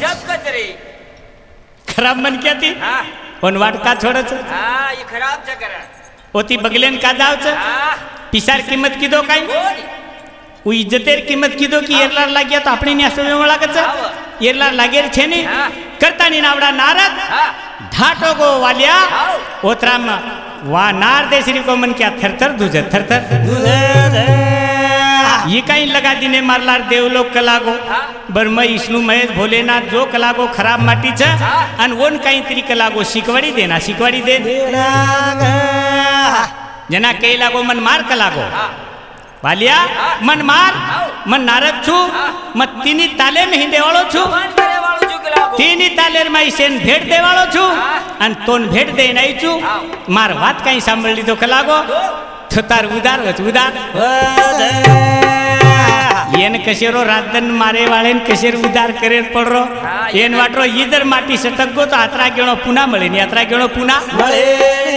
खराब मन क्या थी पण वाट का छोड़च ये खराब छ करे ओती बगलेन का जाव छ पिसार कीमत किदो काई उ इज्जतेर कीमत किदो की एरलार लाग्या तो अपनी ने असवे मला कच एरलार लागेर छे ने करतानी नावडा नारद ढाटो गो वालिया ओतराम वा नार देशरी को मन क्या थरथर दुजे थरथर ये कहीं लगा दिने मारलार देवलोक कलागो बर्मा विष्णु महेश भोलेनाथ जो कलागो खराब माटी छ अन वोन कहीं तरी कलागो शिकवाड़ी देना शिकवाड़ी दे जना कई लागो मन मार कलागो वालिया मन मार मन नारद छु मत तीनी ताले में ही देवालो छु तीनी तालेर में सेन भेट देवालो छु अन तोन भेट दे नहीं छु मार बात कहीं सांभळली तो कलागो तो तार उदार वच उदार येन कशेरो रातन मारे वाले कशेर उदार करे पडरो येन वाटरो इधर माटी सटक गो तो यात्रा गेणो पुन्हा मळे नि यात्रा गेणो पुन्हा मळे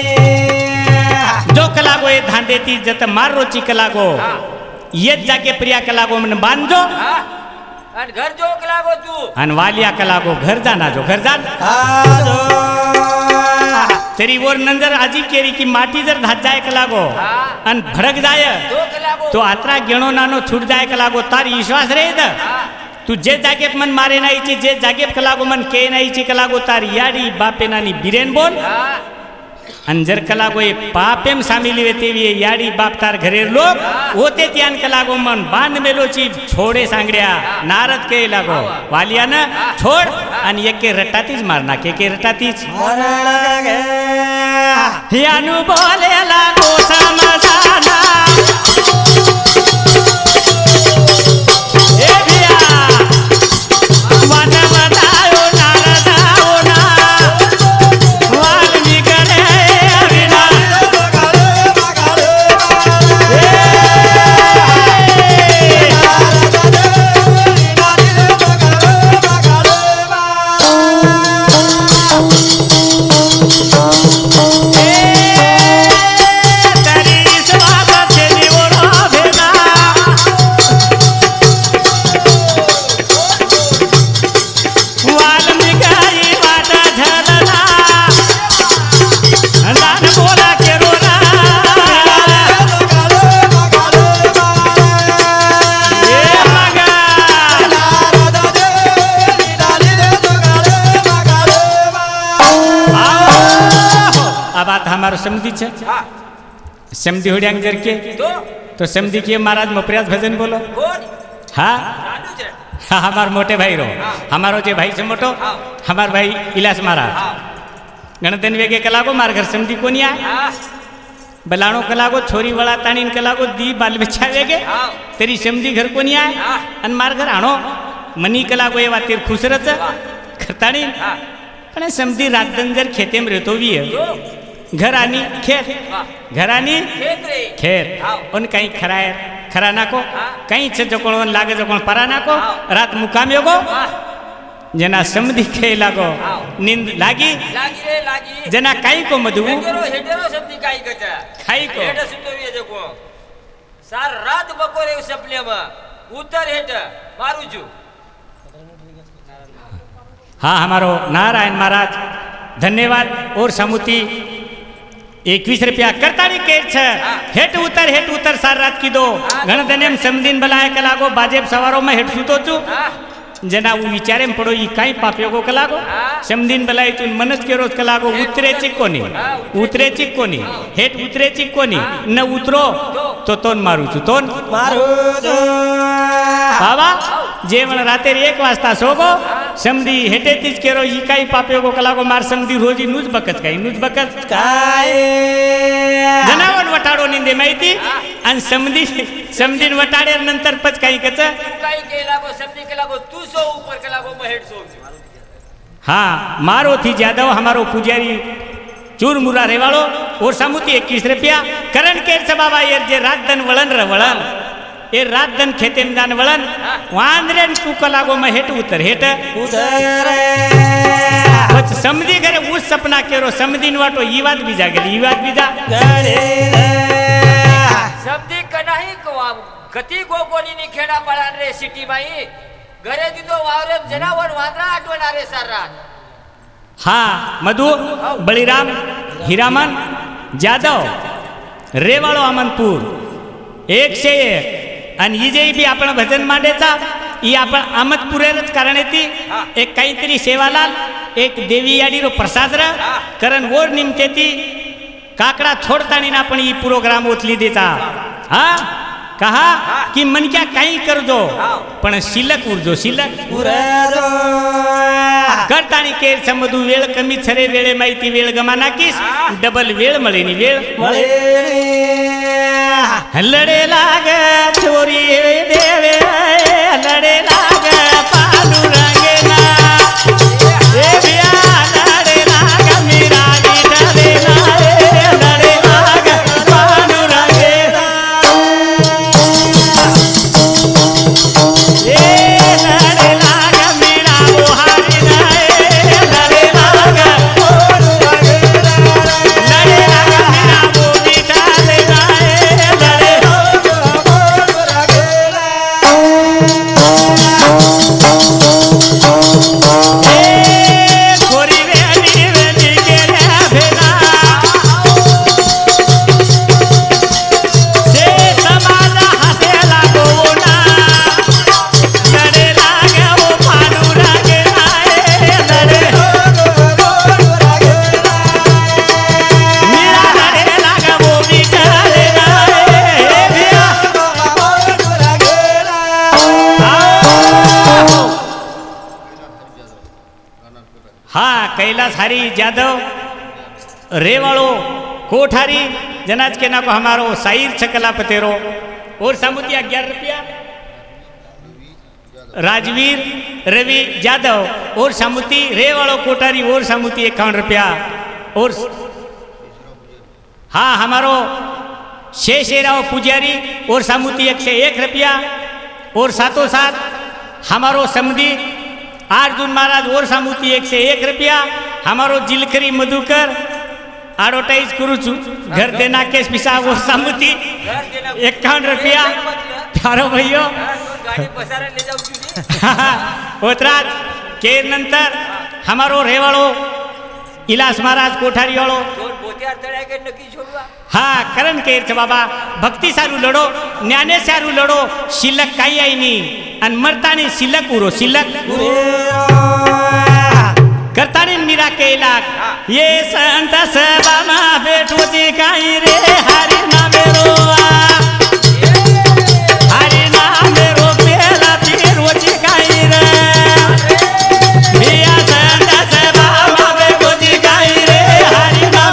जो कलागो ये धांदेती जत मार रोची कलागो ये जाके प्रिया कलागो मन बांधो अन घर जो कलागो तू अन वालिया कलागो घर जाना जो घर जान तेरी ओर नंजर आजी केरी की माटी जर धात जाए कलागो अन भड़क जाए तो आत्रा गेणो नानो छूट जाए कलागो तार विश्वास रहे द तू जे जागे मन मारे नाही ची जे जागे कलागो मन के नाही ची कलागो तार याडी बापे नानी बिरेन बोल अंजर कलागो ये पापेम शामिल वेते वी याडी बाप तार घरे लोग होते त्यान कलागो मन बांध मेलो ची छोड़े सांगड्या नारद के लागो वालिया न छोड़ अन एक के रटातीच मारना के रटातीच यानु बोले लागो समझाना ए भिया वन बतायो नारद होना वाल्मीकि हमारो समझी छे समझी होड़ियांग जर के तो समझी के महाराज मप्रयास भजन बोलो हाँ हाँ हमार मोटे भाई रो हमारो जे भाई से मोटो हमार भाई इलास महाराज गणतन वेगे कलागो मार घर समझी को नहीं आए बलाणो कलागो छोरी वाला ताणी कलागो दी बाल बच्चा वेगे तेरी समझी घर को नहीं आए अन मार घर आनो मनी कलागो ये बात खुश रच खरताणी पण समझी रात दिन जर खेते में रहतो भी है घरानी खेत घरानी खेत उन कहीं खराए खरा नाको कहीं छे जो कोण लागे जो कोण परा नाको रात मुकाम योगो जना समधी खे लागो नींद लागी जना काई को मधु हेटेरो समधी काई कचा खाई को हेटे सुतोविए जको सार रात बकोरे सपने में उतर हेट मारू जू हाँ हमारो नारायण महाराज धन्यवाद और समुति 21 रुपया करतानी के हेट उतर सार रात की दो घण दनेम समदीन बलाय कलागो बाजेब सवारो में हेट सुतो चू जना वो विचारे में पड़ो ई काई पापियो को कलागो समदीन बलाय चू मनस के रोज कलागो उतरे चिक्कोनी हेट उतरे चिक्कोनी न उतरो तो तोन मारू चू तोन मारू बाबा जेवण राते 1 वाजता सोगो समधी हेटे तीच केरो ई काई पापियो को कलागो मार समधी रोजी नुज बकत काय जनावर वटाडो निंदे माहिती आणि समधीन वटाडे नंतर पच काही कच काही केलागो समधी केलागो तू सो ऊपर केलागो मैं हेड सो हाँ मारो थी जादव हमारो पुजारी चूरमुरा रेवाड़ो और सामुती 21 रुपया करण के बाबा ये जे रात दन वळन ए रात दन खेते में जान वळन वांद्रेन तू कलागो में हेट उतर बस समधी करे उस सपना केरो समधी वाटो ई बात बीजा गेली ई बात बीजा समधी कनाही को गती गोगोनी नि खेडा पळान रे सिटी माई घरे दिदो वावरे जनावर वांद्रा आठवण रे सार रात हाँ मधु बलिराम हीरामन जादव रेवाड़ो अमनपुर 101 आणि इजे बी आपण भजन मांडेचा ई आपण अहमदपुरेरच कारण येती एक काहीतरी सेवालाल एक देवी याडी रो प्रसाद र करण वोर निमतेती काकड़ा छोड़तानी ना आपण ई प्रोग्राम ओतली देता हाँ कहा कि मन क्या कहीं कर दो पण शिलक उरजो शिलक करतानी के समधू वेळ कमी छरे वेळे माहिती वेळ गमाना किस डबल वेळ मळे नि वेळ लड़े लाग छोरी देवे लड़े लाग पालू रंगे ना देविया लड़े लाग मीरा दी डरे ना लड़े लाग पालू रंगे कैलाश हरी जादव रेवाड़ो कोठारी जनाज के ना को हमारो साइर छकला पतेरो और सामुती 11 रुपया राजवीर रवि जादव और सामुती रेवाड़ो कोठारी और सामुती 51 रुपया और हाँ हमारो शेषेराव पुजारी और सामुती 101 रुपया और साथों साथ हमारो समधी अर्जुन महाराज और सामुती 101 रुपया हमारो जिलकरी मधुकर एडवर्टाइज करू छू घर देना केस पिसा और सामुती 51 रुपया प्यारो भैया ओतराज केर नंतर हमारो रेवाड़ो इलास महाराज कोठारी वालों हाँ करण केर छ बाबा भक्ति सारू लड़ो न्याने सारू लड़ो शिलक काई आई नी अन मरतानी शिलक उरो शिलक करतानी मीरा के इलाक ये संत सभा मा बैठो जी काई रे हरि नाम रो हरि नाम रो पेला पीरो जी काई रे भैया संत सभा मा बैठो जी काई रे हरि नाम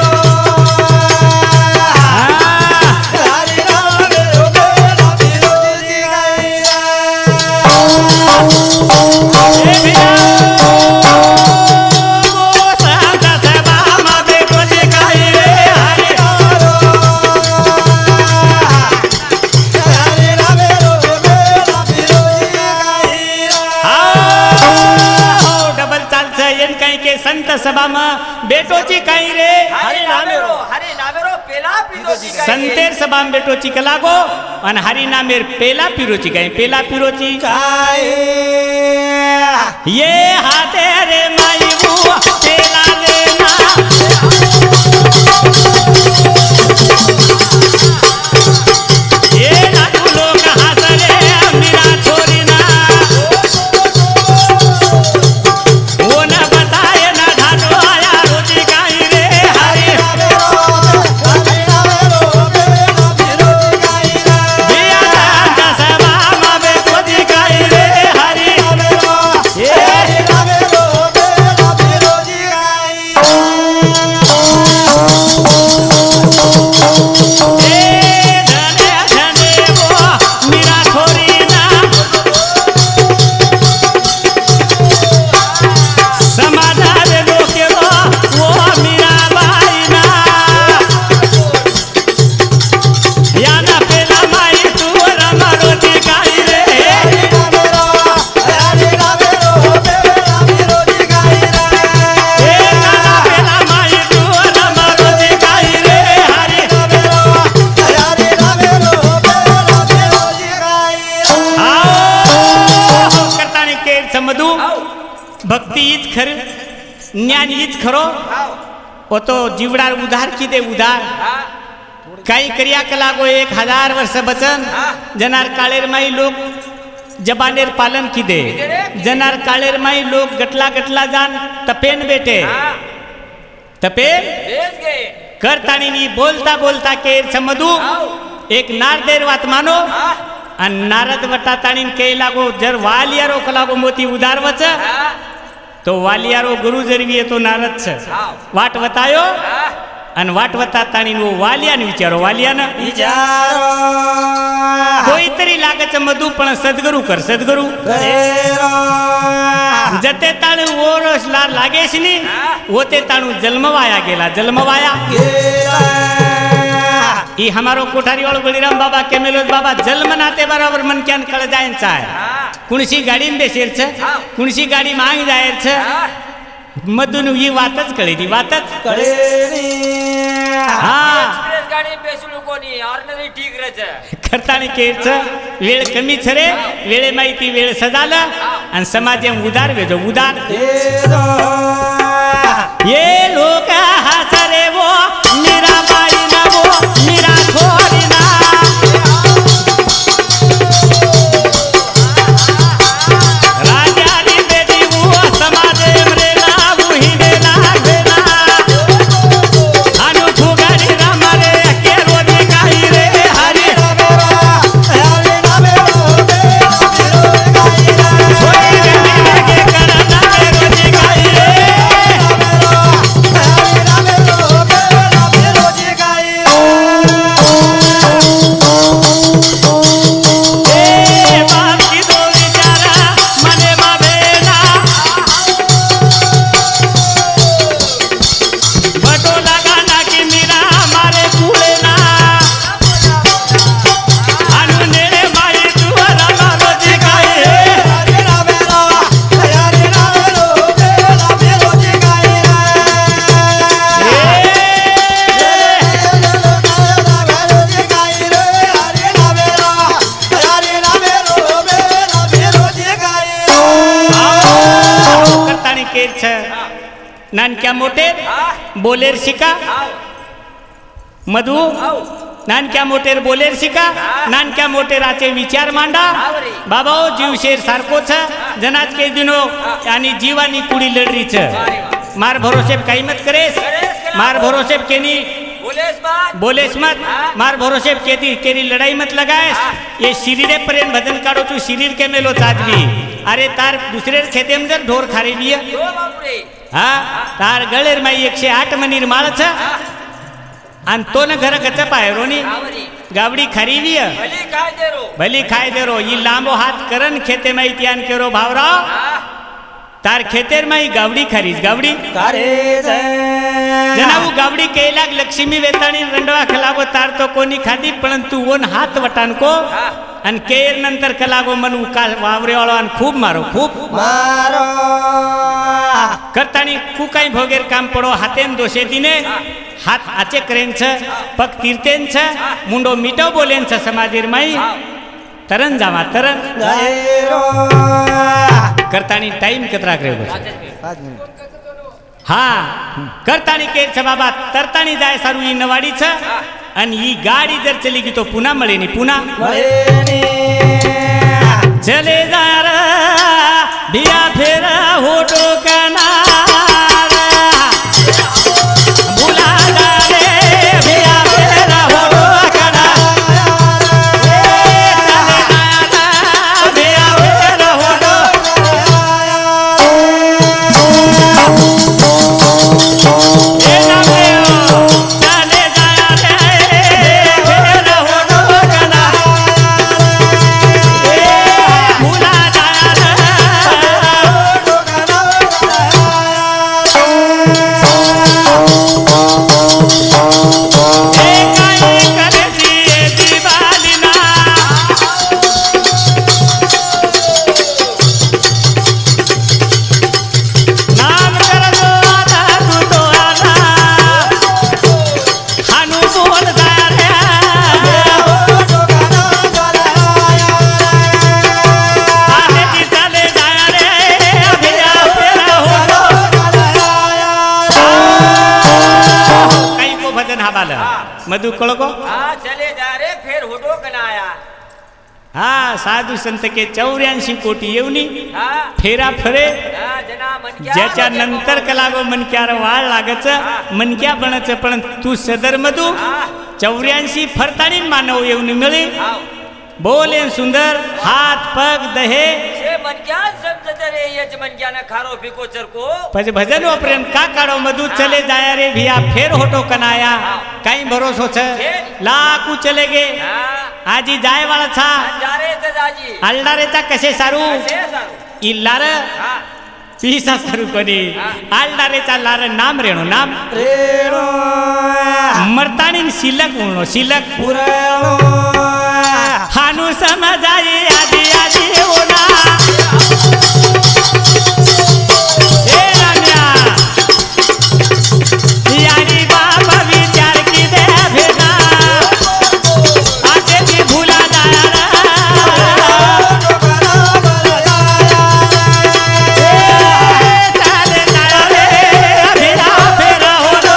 संत सभा में बेटो ची कहीं रे हरि नामेरो पेला पीरो ची संतेर सभा में बेटो ची कलागो अन हरि नामेर पेला पीरो ची कहीं पेला पीरो ची ये हाथे रे माई बुआ पेला लेना ये लाडू लोग हंस रे मेरा छोरी ना वो न बताए ना ढाटो आया रोजी काई रे हरि बिया संत सभा मा बेटो जी काई रे हरि भक्ती हीच खर ज्ञान हीच खरो वो तो जीवडार उधार की दे उधार काही क्रिया कलागो 1000 वर्ष बचन जनार काळेर माई लोग जबानेर पालन की दे जनार काळेर माई लोग गटला गटला जान तपेन बेटे तपेन करतानी नी बोलता बोलता के समदू एक नारदेर वात मानो अन नारद वटातानी के लागो जर वालियारो कलागो मोती उधार वच तो वालियारो गुरु जरवी तो नारद छ वाट बतायो अन वाट वतातानी नो वालिया ने विचारो वालिया ने विचारो कोई तरी लागे छ मधु पण सद्गुरु कर सद्गुरु करेरो जते ताणु ओरस ला लागे छ नी ओते ताणु जन्मवाया गेला ई हमारो कोठारी वालो बलिराम बाबा केमेलोज बाबा जन्म नाते बराबर मन क्यान कळ जायन चाय कुणसी गाडी में बेसेर छ कुणसी गाडी मांग जायर छ मधुनु ही वातच कळेली वातच कळेली हां एक्सप्रेस गाडी बेसलू कोणी ऑर्डिनरी ठीक रच करतानी केच वेळ कमी छरे वेळे माहिती वेळ सजाला आणि समाजे उदार वेजो उदार ये लोक हसरे वो मेरा बाई ना वो मेरा छोरी ना राजा नी बेटी वो समाजे मरे ना वो ही देना देना अनु फुगारी राम रे के रोदी काई रे हरि हरि नामे छोरी रे के करना रे रोदी काई रे नानक्या मोठेर हा बोलेर शिका हाव मधु हाव नानक्या मोठेर बोलेर शिका नानक्या मोठेराचे विचार मांडा बाबा जीवशेर सारखोच जनात के दिनो आणि जीवानी कुडी लढरीच मार भरोसे काही मत करेस मार भरोसे केनी बोलेस मत मार भरोसे केरी लड़ाई मत लगाएस ये शरीरे पर्यंत भजन काढो तू शरीर के मेलो चाचवी अरे तार दुसरे खेते में जर ढोर खारी भी हा तार गळेर माई 108 मनीर माळच आणि तो न घर गच पायरोनी गावडी खरी भी भली खाय दे रो ये लांबो हाथ करन खेते माई त्यान केरो भावराव तार खेतेर माई गावडी खरीज गावडी जनाऊ गावडी केलाक लक्ष्मी वेताणी रंडवा खलागो तार तो कोणी खादी परंतु ओन हात वटान को आणि केर नंतर कलागो मन उका वावरे वाळो आणि खूप मारो करतानी कु काही भोगेर काम पडो हातेन दोषे दिने हात आचे करेंच पग तीर्थेंच मुंडो मिटो बोलेंच समाधीर माई तरन जावा तरन करतानी टाइम कतरा करे हा करतानी के बाबा तरतानी जाय सारू ही नवाडीच आणि ही गाडी जर चली की तो पुन्हा मळेनी पुन्हा चले जा रे भिया फेरा होटो कनार भुला जा रे भिया फेरा होटो कनार चले जा भिया फेरा होटो ए नामेओ चले जा रे फेरा होटो कनार भुला जा मधु कळको चले जा रे फेर होटो कनाया हा साधू संत के 84 कोटी येवनी हा फेरा फरे जना मनक्या ज्याच्या नंतर कलागो मनक्यार वाळ लागच मनक्या बनच पण तू सदर मधु 84 फरताणी मानव येवनी मिळे बोले सुंदर हाथ पग दहे से मनक्या समझत रे यज मनक्या न खारो फिको चरको पछ भजन वापरेन का काढो मधु चले जाया रे भिया फेर होटो कनाया काही भरोसो छ लाकू चले गे आजी जाय वाला छा जारे त जाजी आलडारेचा कसे सारू इल्लार पीसा सारू कोणी आलडारेचा लार नाम रेणो मरताणी शिलक म्हणो शिलक पुराणो हानू समजाई आजी आजी ओना हे राम्या यानी बाबा विचार की दे भेना आजे भी भूला जाया चाले जाया रे अभिरा फेर होलो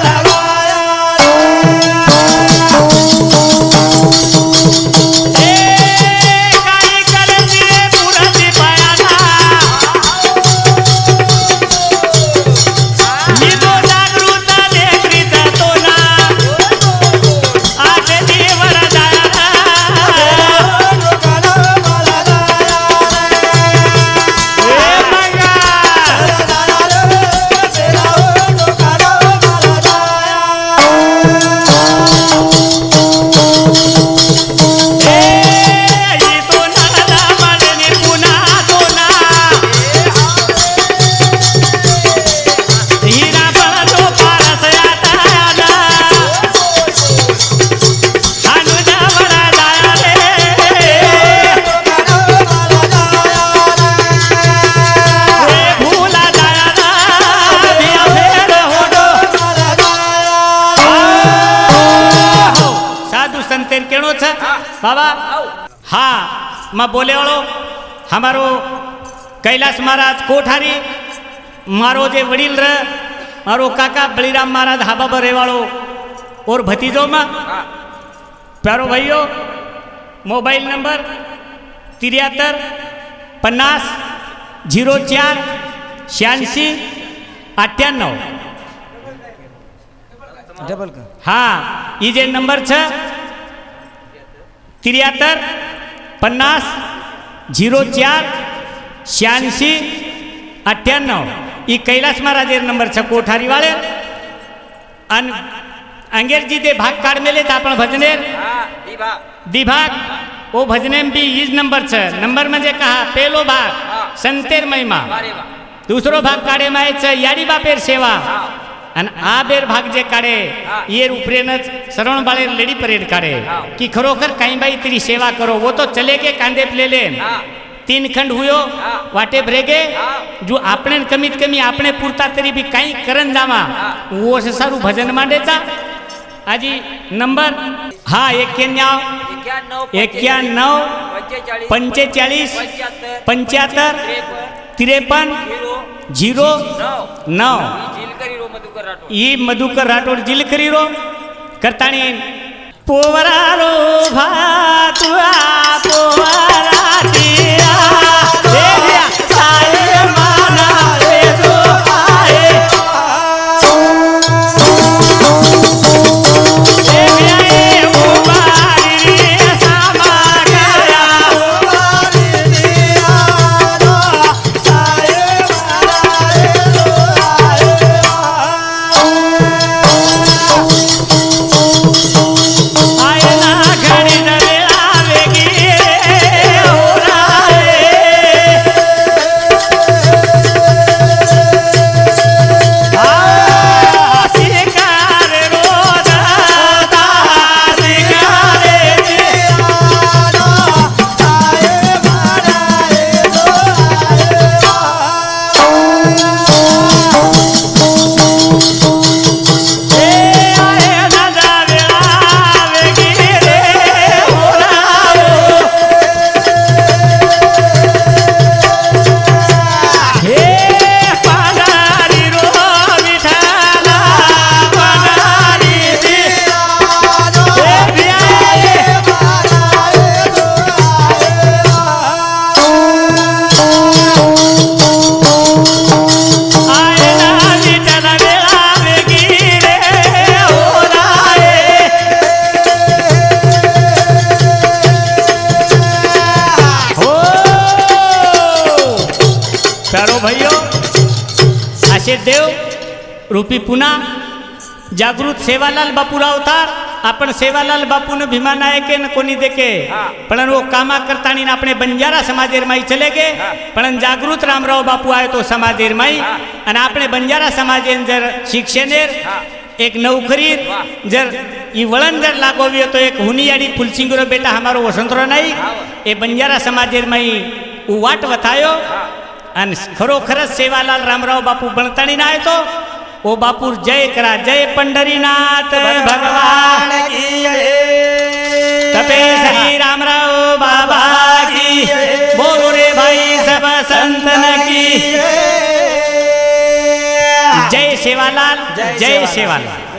बाबा हाँ मैं बोले वालो हमारो कैलाश महाराज कोठारी मारो जे वडील र मारो काका बलिराम महाराज हाबा पर रेवाड़ो और भतीजो में प्यारो भाइयों मोबाइल नंबर 73 50 04 86 98 डबल का हाँ ये जे नंबर छ 73 50 04 86 98 ये कैलाश महाराजेर नंबर छ कोठारी वाले अन अंगेरजी दे भाग काढ मेले आपण भजनेर दिभाग वो भजने में भी इस नंबर छ नंबर में जे कहा पहलो भाग संतेर महिमा दूसरो भाग काढे में छ याडी बापेर सेवा अन आ बेर भाग जे काढे ये उपरेनच श्रवण बाळे लेडी परेड काढे की खरोखर काही बाई तेरी सेवा करो वो तो चले के कांदे ले ले 3 खंड हुयो वाटे भरेगे जो आपने कमीत कमी आपने पूरता तरी भी काही करन जावा वो से सारू भजन मांडेचा आजी नंबर हाँ 91 45 75 53 09 ये मधुकर राठोड जिलकरी रो करताणी पोवरारो भातुआ पोवरातिया देविया साये माना रे दो आए देविया ए उबारी सामा गया उबारी दिया दो साये माना रे दो आए ना घड़ी दले आवेगी देव रूपी पुन्हा जागृत सेवालाल बापूरा अवतार आपण सेवालाल बापू ने भीमा नायके न कोनी देखे पण वो कामा करतानी ने अपने बंजारा समाजेर माई चले गए पण जागृत रामराव बापू आए तो समाजेर माई आणि अपने बंजारा समाजेन जर शिक्षणेर एक नौकरी जर ई वळण जर लागोवी तो एक हुनियाडी फुलसिंगरो बेटा हमारो वसंतराव नाईक ए बंजारा समाजेर माई उ वाट वतायो आणि खरोखरच सेवालाल रामराव बापू बनताणी ना तो ओ बापूर जय करा जय पंढरीनाथ भगवान की तपे श्री रामराव बाबा की बोलो रे भाई सब संतन की जय सेवालाल जय सेवालाल।